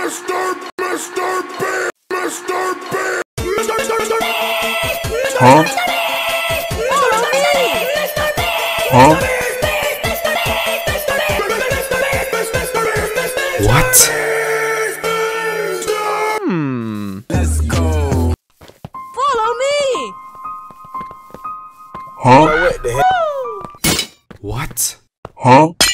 Huh? Huh? What? Let's go. Follow me. Huh? What the hell? What? Huh?